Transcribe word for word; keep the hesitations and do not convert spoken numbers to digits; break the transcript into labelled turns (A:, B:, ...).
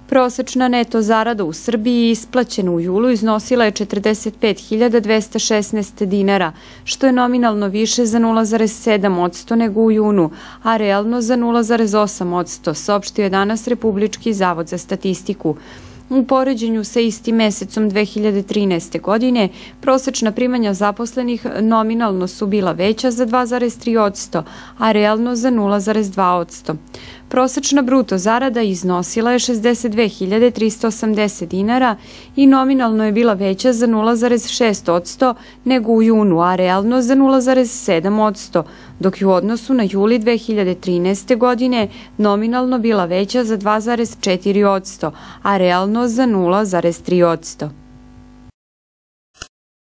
A: Prosečna neto zarada u Srbiji isplaćena u julu iznosila je četrdeset pet hiljada dvesta šesnaest dinara, što je nominalno više za nula zarez sedam posto nego u junu, a realno za nula zarez osam posto, saopštio je danas Republički zavod za statistiku. U poređenju sa istim mesecom dve hiljade trinaeste. godine, prosečna primanja zaposlenih nominalno su bila veća za dva zarez tri posto, a realno za nula zarez dva posto. Prosečna bruto zarada iznosila je šezdeset dve hiljade trista osamdeset dinara i nominalno je bila veća za nula zarez šest posto nego u junu, a realno za nula zarez sedam posto, dok je u odnosu na juli dve hiljade trinaeste. godine nominalno bila veća za dva zarez četiri posto, a realno za nula zarez tri posto.